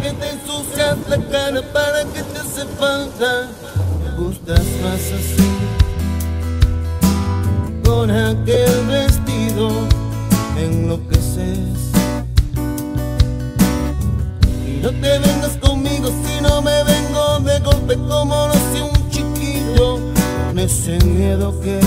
que te ensucias la cara, para que te hace falta. Me gustas más así, con aquel vestido me enloqueces. Y no te vengas conmigo si no me vengo de golpe como lo hace un chiquillo, con ese miedo que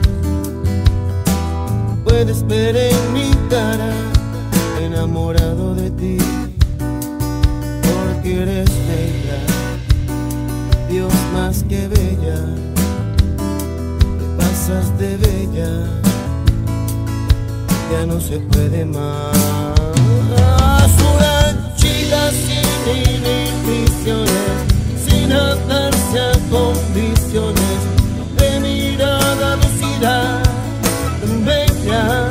puedes ver en mi cara, enamorado de ti, porque eres bella, Dios más que bella, te pasas de bella, ya no se puede más. Una chica sin inhibiciones, sin atarse a condiciones, de mirada lucida, bella,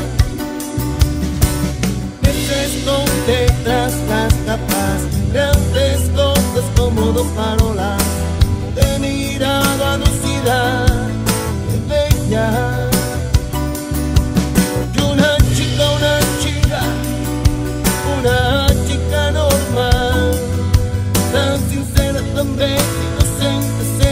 que se esconde tras las capas, grandes cosas como dos farolas, de mirada lucida, bella. Y una chica normal, tan sincera, tan bella, inocente,